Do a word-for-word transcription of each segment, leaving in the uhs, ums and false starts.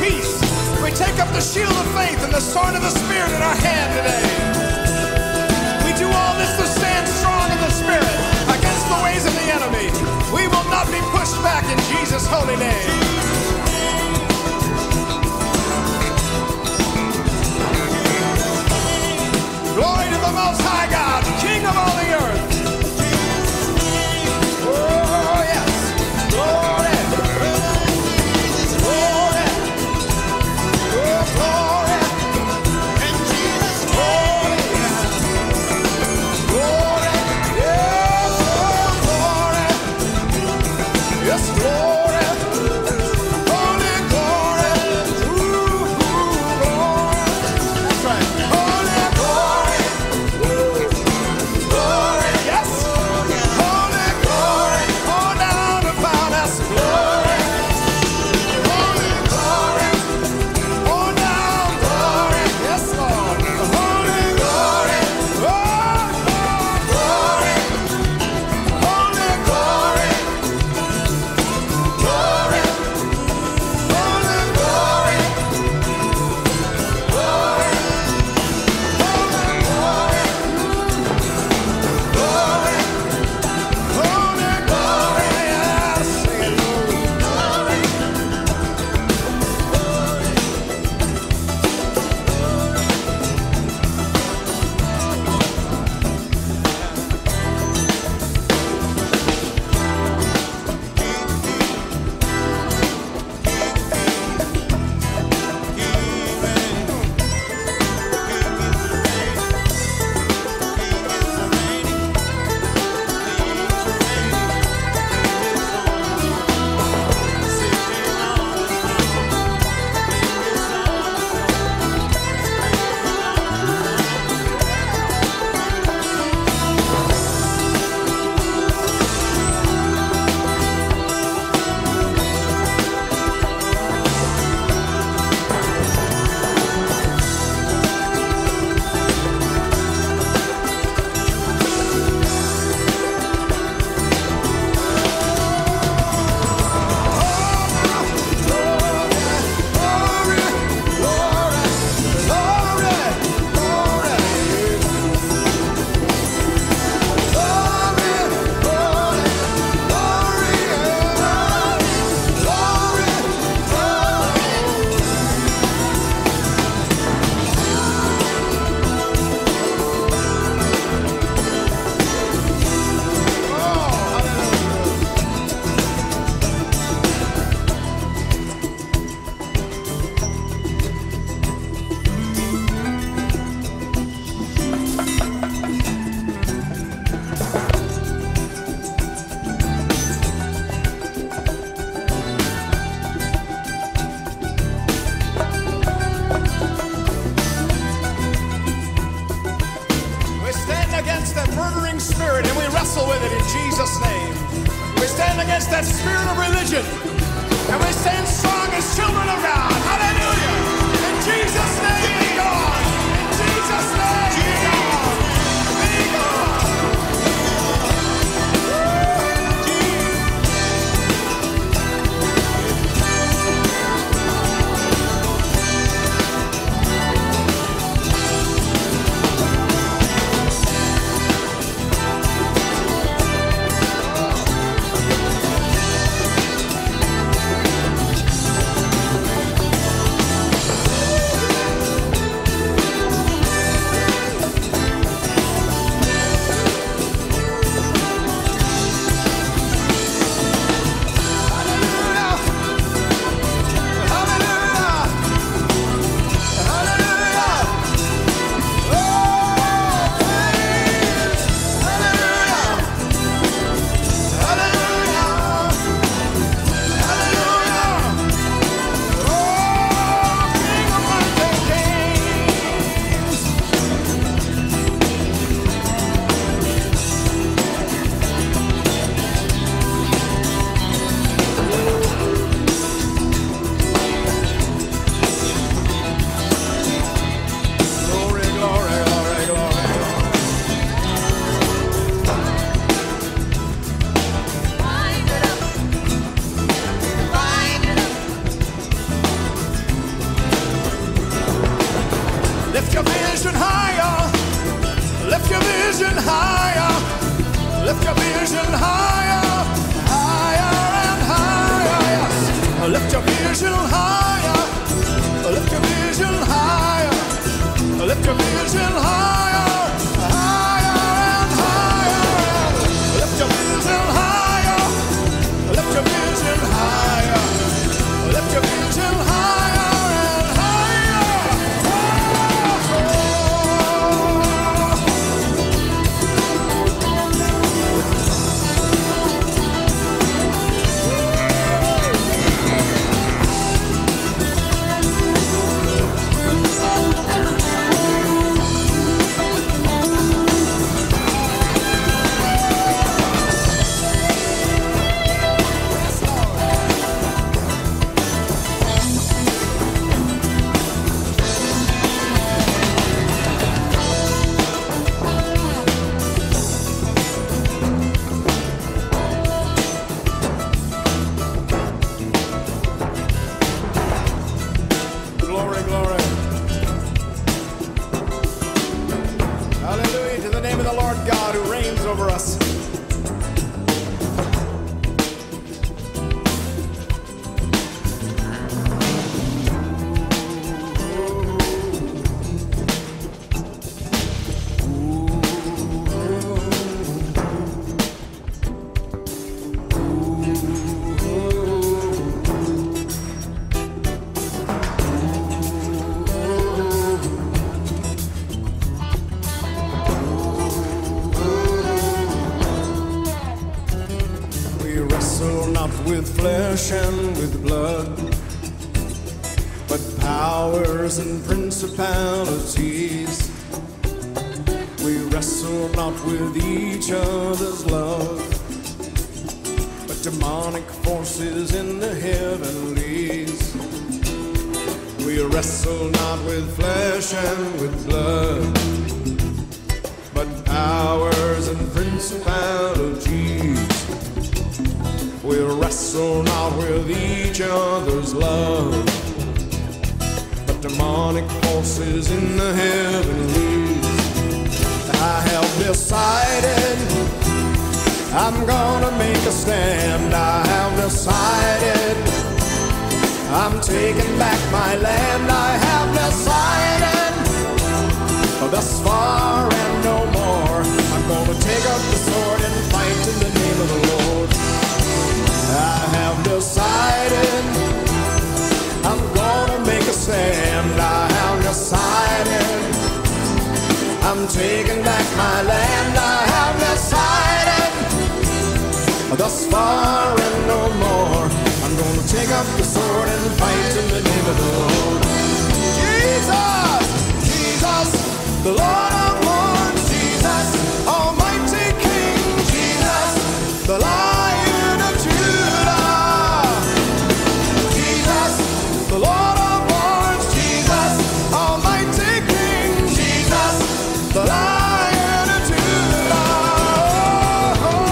peace. We take up the shield of faith and the sword of the Spirit in our hand today. We do all this to stand strong in the Spirit against the ways of the enemy. We will not be pushed back in Jesus' holy name. Glory to the Most High God, King of all the earth. Oh, yes. Glory. Glory. Oh, glory. And Jesus, glory. Glory. Yes, oh, glory. Yes, glory. Holy glory. Ooh, glory. That's right. Holy glory. Glory. Yes. Holy glory. Pour down upon us. Glory. Holy glory. Pour down glory. Yes, Lord. Holy glory. Oh, glory. Holy glory. Glory. Holy glory. Glory. Holy glory. Glory. Holy glory. Yes. Sing it, Lord. We stand against that murdering spirit and we wrestle with it in Jesus' name. We stand against that spirit of religion and we stand strong as children of God. Hallelujah! In Jesus' name, be gone! In Jesus' name, be gone! Be gone! vision higher. Lift your vision higher, higher and higher. Yes. Lift your vision higher. Lift your vision higher. Lift your vision higher, higher and higher. Lift your vision higher. Lift your vision higher. Lift your vision higher and higher. Glory, glory. Hallelujah to the name of the Lord God who reigns over us. Not with flesh and with blood, but powers and principalities. We wrestle not with each other's love, but demonic forces in the heavenlies. We wrestle not with flesh and with blood, but powers and principalities. We wrestle not with each other's love, but demonic forces in the heavenlies. I have decided I'm gonna make a stand. I have decided I'm taking back my land. I have decided thus far and no more. I'm gonna take up the sword and fight in the name of the Lord. I have decided I'm gonna make a stand. I have decided I'm taking back my land. I have decided thus far and no more. I'm gonna take up the sword and fight in the name of the Lord. Jesus, Jesus, the Lord of Lords, Jesus, Almighty King, Jesus, the Lion of Judah, Jesus, the Lord of Lords, Jesus, Almighty King, Jesus, the Lion of Judah. Oh, oh.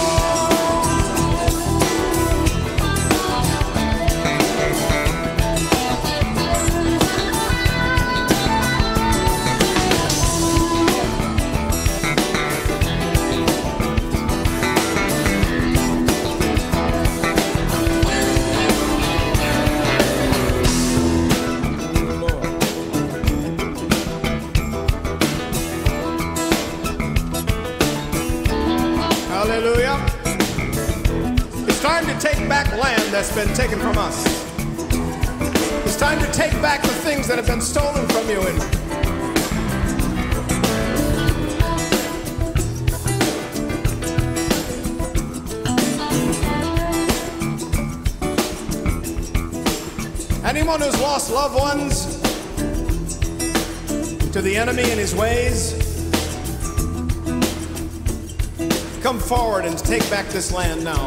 Hallelujah. It's time to take back land that's been taken from us. It's time to take back the things that have been stolen from you. And anyone who's lost loved ones to the enemy and his ways, come forward and take back this land now.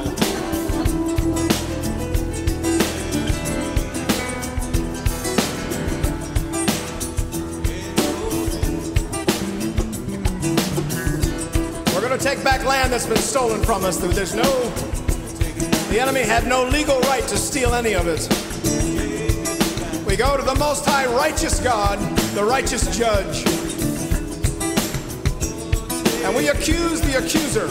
We're going to take back land that's been stolen from us. There's no, the enemy had no legal right to steal any of it. We go to the Most High righteous God, the righteous judge. And And we accuse the accuser.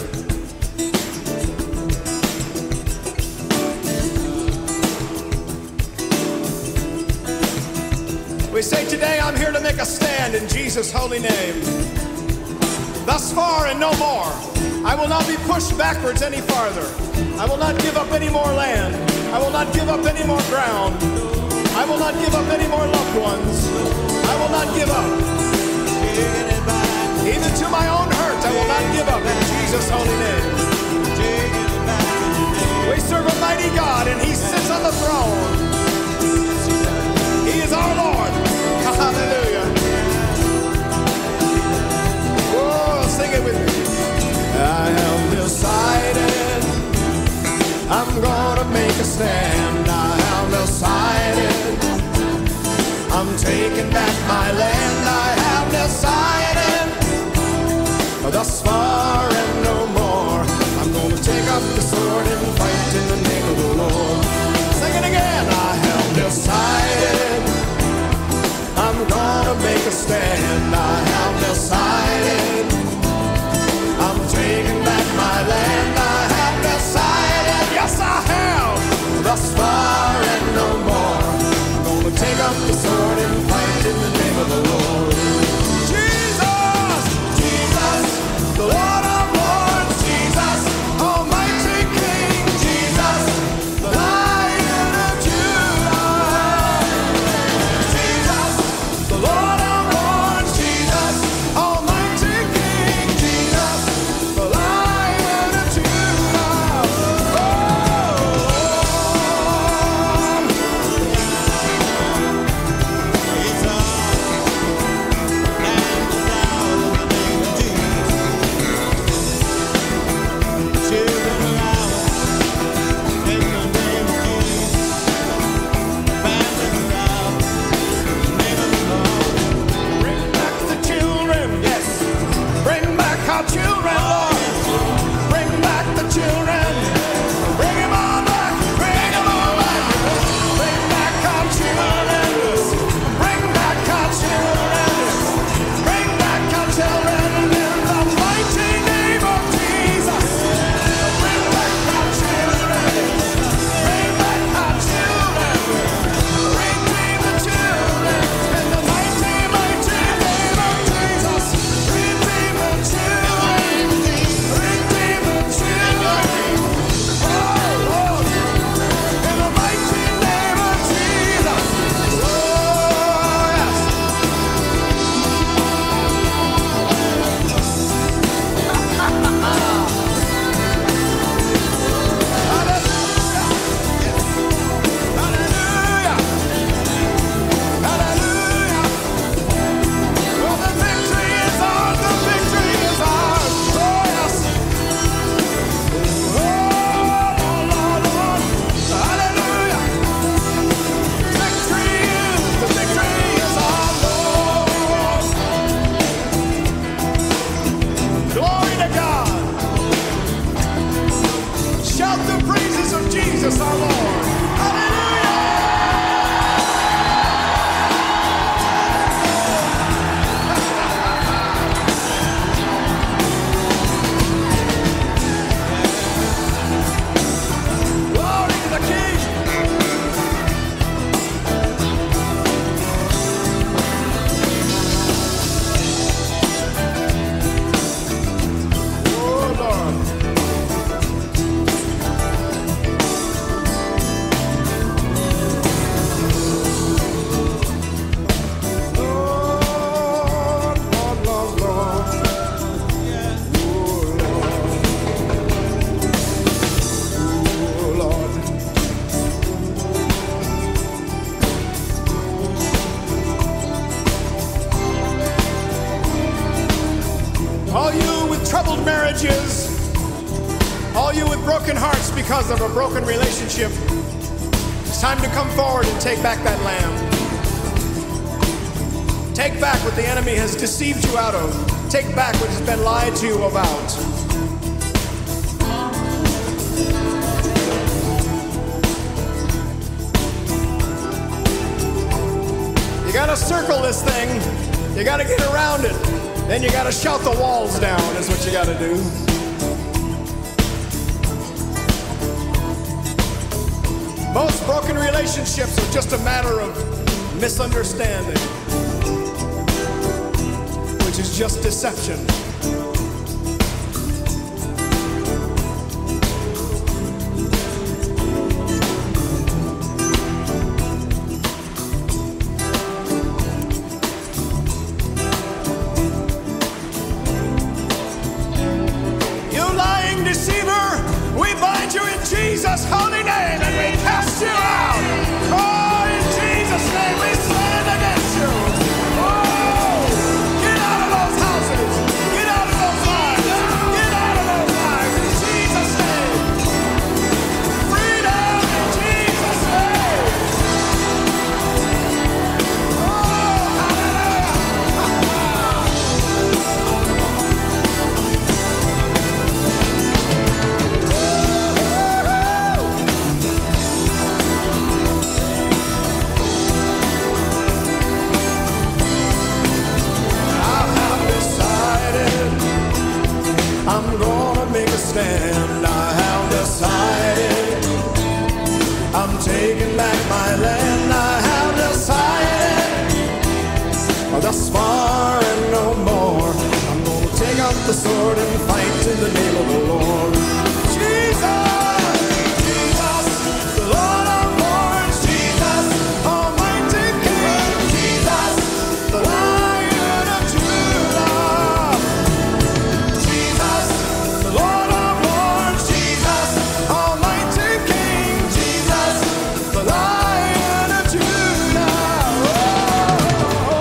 We say today, I'm here to make a stand in Jesus' holy name. Thus far and no more. I will not be pushed backwards any farther. I will not give up any more land. I will not give up any more ground. I will not give up any more loved ones. I will not give up. Even to my own hurt, I will not give up in Jesus' holy name. We serve a mighty God, and He sits on the throne. He is our Lord. Hallelujah. Oh, sing it with me. I have decided I'm gonna make a stand. I have decided I'm taking back my land. I have decided thus far and no more. I'm gonna take up the sword and fight in the name of the Lord. Sing it again. I have decided I'm gonna make a stand. I have decided I'm taking back my land. I have decided, yes I have, thus far and no more. I'm gonna take up the sword and fight in the name of the Lord. Jesus, Jesus, the Lord of Lords, Jesus, Almighty King, Jesus, the Lion of Judah, Jesus, the Lord of Lords, Jesus, Almighty King, Jesus, the Lion of Judah. Bring back the children, yes. Bring back our children, Lord. Bring back the children. Bring them all back. Bring them all back. Bring back our children. Bring back our children. Bring back our children in the mighty name of Jesus. Bring back our children. Bring back our children. Redeem the children in the mighty, mighty name of Jesus. Redeem the children. Redeem the children. Oh, Lord. In the mighty name of Jesus. Oh, yes. Hallelujah. Hallelujah. Hallelujah. Well, the victory is ours. The victory is ours. Oh, yes. Oh, Lord, Lord. Hallelujah. Victory is, the victory is ours, Lord. Glory to God. Shout the praises of Jesus our Lord. Hallelujah. Glory to the King. Oh, Lord. Lord, Lord, Lord, Lord. Oh, Lord. Oh, Lord. All you with troubled marriages, all you with broken hearts because of a broken relationship, it's time to come forward and take back that land. Take back what the enemy has deceived you out of. Take back what has been lied to you about. You gotta circle this thing. You gotta get around it. Then you gotta shout the walls down, is what you you got to do. Most broken relationships are just a matter of misunderstanding, which is just deception. Jesus' holy name, and we cast you out. Oh, in Jesus' name, we stand against you. Oh, get out of those houses. Get out of those lives. Get out of those lives. In Jesus' name. Freedom in Jesus' name. Oh, I'm gonna make a stand. I have decided I'm taking back my land. I have decided thus far and no more. I'm gonna take up the sword and fight in the name of the Lord. Jesus, Jesus, the Lord of Lords. Jesus, Almighty King. Jesus, the Lion of Judah. Lord of Lords, Jesus, Almighty King, Jesus, the Lion of Judah. Oh,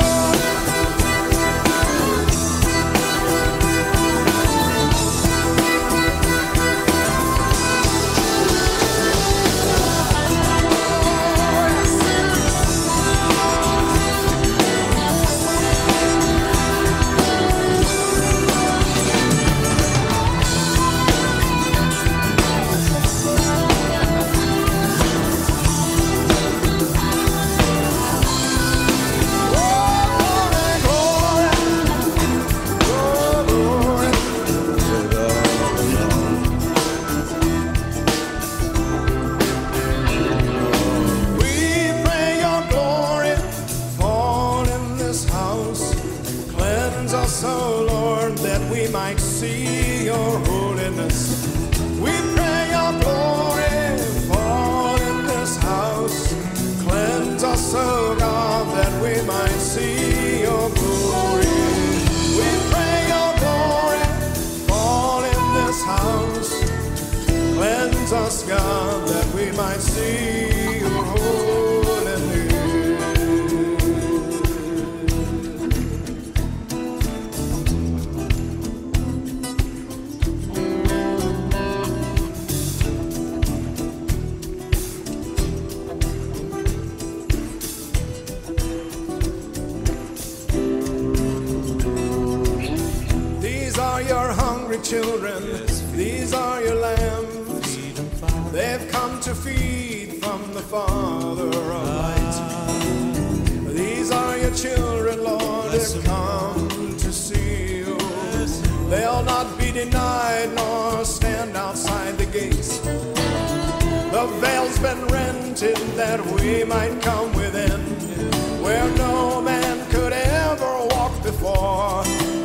so Lord, that we might see your holiness. We pray your glory fall in this house. Cleanse us, oh God, that we might see your glory. We pray your glory fall in this house. Cleanse us, God, that we might see your holiness. Your hungry children, these are your lambs. They've come to feed from the Father of light. These are your children, Lord, they've come to see you. They'll not be denied nor stand outside the gates. The veil's been rented that we might come within, where no man could ever walk before.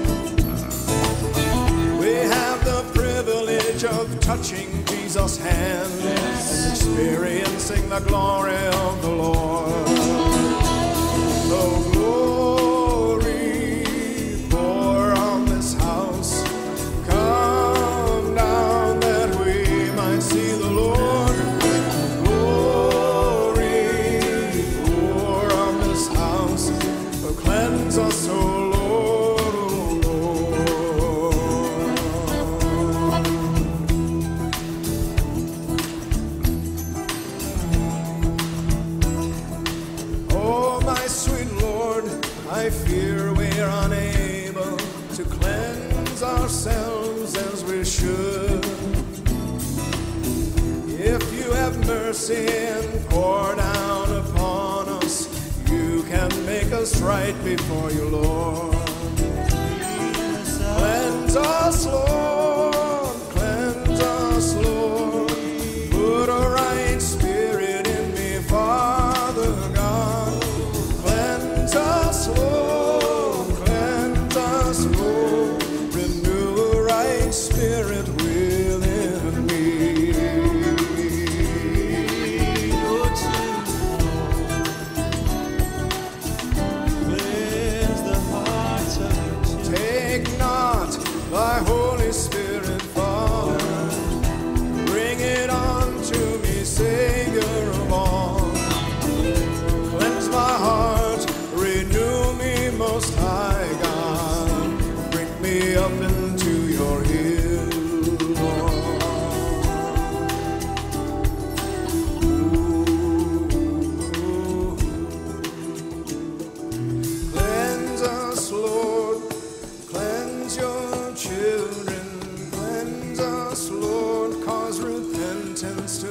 We have the privilege of touching Jesus' hand, experiencing the glory of the Lord. The glory pour on this house. Come down that we might see the Lord. Glory pour on this house. Cleanse us, O Lord. I fear we're unable to cleanse ourselves as we should. If you have mercy and pour down upon us, you can make us right before you, Lord. Cleanse us,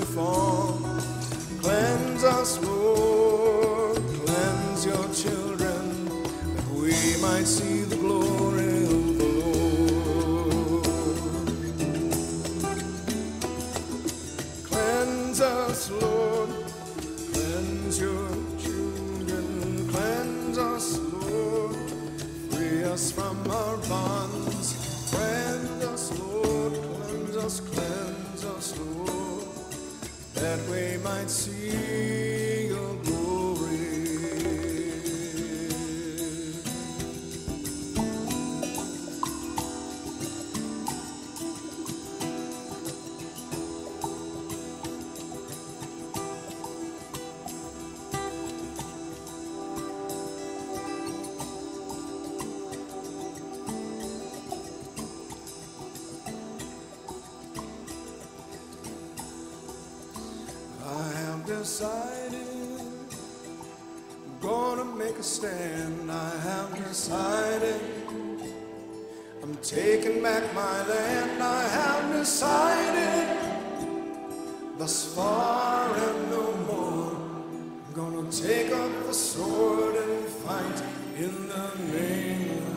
fall. Cleanse us, Lord, cleanse your children, that we might see the glory of the Lord. Cleanse us, Lord, cleanse your children, cleanse us, Lord, free us from our bonds. Cleanse us, Lord, cleanse us, cleanse us, Lord, that we might see your glory. Decided I'm gonna make a stand. I have decided I'm taking back my land. I have decided thus far and no more. I'm gonna take up the sword and fight in the name of